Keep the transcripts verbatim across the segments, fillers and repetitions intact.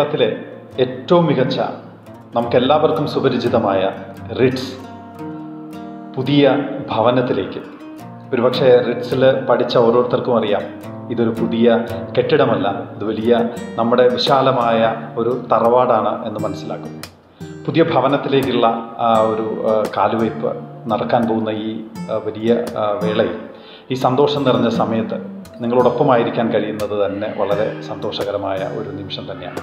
കേരളത്തിലെ ഏറ്റവും മികച്ച നമുക്കെല്ലാവർക്കും സുപരിചിതമായ റിറ്റ്സ് പുതിയ ഭവനത്തിലേക്ക്, ഒരുപക്ഷെ റിറ്റ്സിൽ പഠിച്ച ഓരോരുത്തർക്കും അറിയാം, ഇതൊരു പുതിയ കെട്ടിടമല്ല, ഇത് വലിയ നമ്മുടെ വിശാലമായ ഒരു തറവാടാണ് എന്ന് മനസ്സിലാക്കും. പുതിയ ഭവനത്തിലേക്കുള്ള ഒരു കാലുവയ്പ് നടക്കാൻ പോകുന്ന ഈ വലിയ വേളയിൽ, ഈ സന്തോഷം നിറഞ്ഞ സമയത്ത് നിങ്ങളോടൊപ്പമായിരിക്കാൻ കഴിയുന്നത് തന്നെ വളരെ സന്തോഷകരമായ ഒരു നിമിഷം തന്നെയാണ്.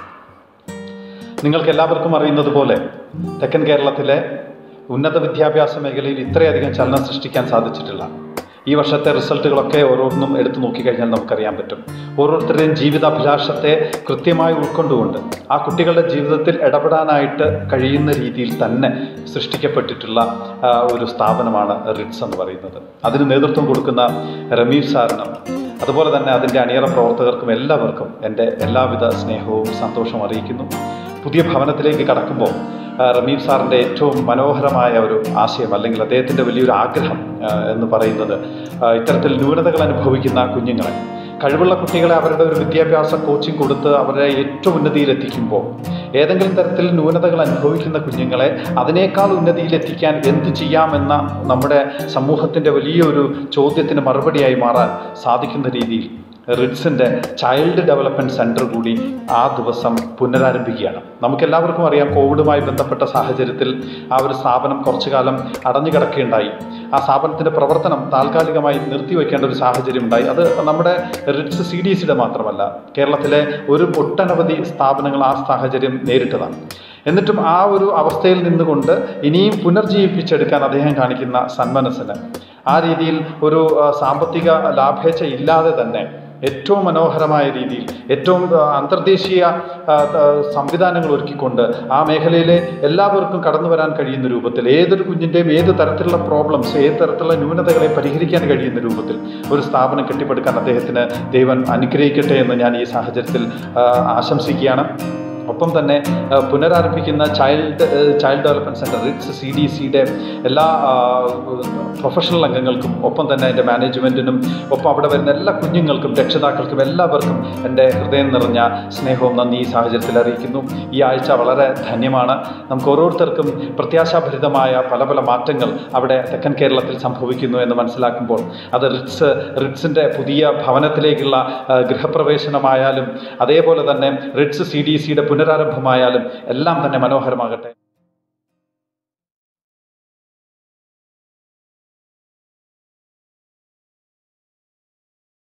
നിങ്ങൾക്ക് എല്ലാവർക്കും അറിയുന്നത് പോലെ തെക്കൻ കേരളത്തിലെ ഉന്നത വിദ്യാഭ്യാസ മേഖലയിൽ ഇത്രയധികം ചലനം സൃഷ്ടിക്കാൻ സാധിച്ചിട്ടില്ല. ഈ വർഷത്തെ റിസൾട്ടുകളൊക്കെ ഓരോന്നും എടുത്തു നോക്കിക്കഴിഞ്ഞാൽ നമുക്കറിയാൻ പറ്റും. ഓരോരുത്തരുടെയും ജീവിതാഭിലാഷത്തെ കൃത്യമായി ഉൾക്കൊണ്ടുകൊണ്ട് ആ കുട്ടികളുടെ ജീവിതത്തിൽ ഇടപെടാനായിട്ട് കഴിയുന്ന രീതിയിൽ തന്നെ സൃഷ്ടിക്കപ്പെട്ടിട്ടുള്ള ഒരു സ്ഥാപനമാണ് റിറ്റ്സ് എന്ന് പറയുന്നത്. അതിന് നേതൃത്വം കൊടുക്കുന്ന റമീർ സാറിനും അതുപോലെ തന്നെ അതിൻ്റെ അണിയറ പ്രവർത്തകർക്കും എല്ലാവർക്കും എൻ്റെ എല്ലാവിധ സ്നേഹവും സന്തോഷവും അറിയിക്കുന്നു. പുതിയ ഭവനത്തിലേക്ക് കടക്കുമ്പോൾ റമീർ സാറിൻ്റെ ഏറ്റവും മനോഹരമായ ഒരു ആശയം, അല്ലെങ്കിൽ അദ്ദേഹത്തിൻ്റെ വലിയൊരു ആഗ്രഹം എന്ന് പറയുന്നത്, ഇത്തരത്തിൽ ന്യൂനതകൾ അനുഭവിക്കുന്ന കുഞ്ഞുങ്ങളെ, കഴിവുള്ള കുട്ടികളെ അവരുടെ ഒരു വിദ്യാഭ്യാസ കോച്ചിങ് കൊടുത്ത് അവരെ ഏറ്റവും ഉന്നതിയിലെത്തിക്കുമ്പോൾ, ഏതെങ്കിലും തരത്തിൽ ന്യൂനതകൾ അനുഭവിക്കുന്ന കുഞ്ഞുങ്ങളെ അതിനേക്കാൾ ഉന്നതിയിലെത്തിക്കാൻ എന്ത് ചെയ്യാമെന്ന നമ്മുടെ സമൂഹത്തിൻ്റെ വലിയൊരു ചോദ്യത്തിന് മറുപടിയായി മാറാൻ സാധിക്കുന്ന രീതിയിൽ റിറ്റ്സിൻ്റെ ചൈൽഡ് ഡെവലപ്മെൻറ്റ് സെൻറ്റർ കൂടി ആ ദിവസം പുനരാരംഭിക്കുകയാണ്. നമുക്കെല്ലാവർക്കും അറിയാം, കോവിഡുമായി ബന്ധപ്പെട്ട സാഹചര്യത്തിൽ ആ ഒരു സ്ഥാപനം കുറച്ചു കാലം അടഞ്ഞു കിടക്കുകയുണ്ടായി. ആ സ്ഥാപനത്തിൻ്റെ പ്രവർത്തനം താൽക്കാലികമായി നിർത്തിവെക്കേണ്ട ഒരു സാഹചര്യം ഉണ്ടായി. അത് നമ്മുടെ റിറ്റ്സ് സി ഡി സിയുടെ മാത്രമല്ല, കേരളത്തിലെ ഒരു ഒട്ടനവധി സ്ഥാപനങ്ങൾ ആ സാഹചര്യം നേരിട്ടതാണ്. എന്നിട്ടും ആ ഒരു അവസ്ഥയിൽ നിന്നുകൊണ്ട് ഇനിയും പുനർജീവിപ്പിച്ചെടുക്കാൻ അദ്ദേഹം കാണിക്കുന്ന സന്മനസ്സിന്, ആ രീതിയിൽ ഒരു സാമ്പത്തിക ലാഭേച്ഛ ഇല്ലാതെ തന്നെ ഏറ്റവും മനോഹരമായ രീതിയിൽ ഏറ്റവും അന്തർദേശീയ സംവിധാനങ്ങൾ ഒരുക്കിക്കൊണ്ട് ആ മേഖലയിലെ എല്ലാവർക്കും കടന്നു വരാൻ കഴിയുന്ന രൂപത്തിൽ, ഏതൊരു കുഞ്ഞിൻ്റെയും ഏത് തരത്തിലുള്ള പ്രോബ്ലംസ്, ഏത് തരത്തിലുള്ള ന്യൂനതകളെ പരിഹരിക്കാൻ കഴിയുന്ന രൂപത്തിൽ ഒരു സ്ഥാപനം കെട്ടിപ്പടുക്കാൻ അദ്ദേഹത്തിന് ദൈവം അനുഗ്രഹിക്കട്ടെ എന്ന് ഞാൻ ഈ സാഹചര്യത്തിൽ ആശംസിക്കുകയാണ്. ഒപ്പം തന്നെ പുനരാരംഭിക്കുന്ന child child development centre Ritz C D സിയുടെ എല്ലാ പ്രൊഫഷണൽ അംഗങ്ങൾക്കും, ഒപ്പം തന്നെ എൻ്റെ മാനേജ്മെൻറ്റിനും, ഒപ്പം അവിടെ വരുന്ന എല്ലാ കുഞ്ഞുങ്ങൾക്കും, രക്ഷിതാക്കൾക്കും എല്ലാവർക്കും എൻ്റെ ഹൃദയം നിറഞ്ഞ സ്നേഹവും നന്ദി ഈ സാഹചര്യത്തിൽ അറിയിക്കുന്നു. ഈ ആഴ്ച വളരെ ധന്യമാണ്. നമുക്ക് ഓരോരുത്തർക്കും പ്രത്യാശാഭരിതമായ പല പല മാറ്റങ്ങൾ അവിടെ തെക്കൻ കേരളത്തിൽ സംഭവിക്കുന്നു എന്ന് മനസ്സിലാക്കുമ്പോൾ, അത് റിറ്റ്സ് റിറ്റ്സിൻ്റെ പുതിയ ഭവനത്തിലേക്കുള്ള ഗൃഹപ്രവേശനമായാലും അതേപോലെ തന്നെ റിറ്റ്സ് സി ഡി സിയുടെ പുനരാരംഭമായാലും എല്ലാം തന്നെ മനോഹരമാകട്ടെ.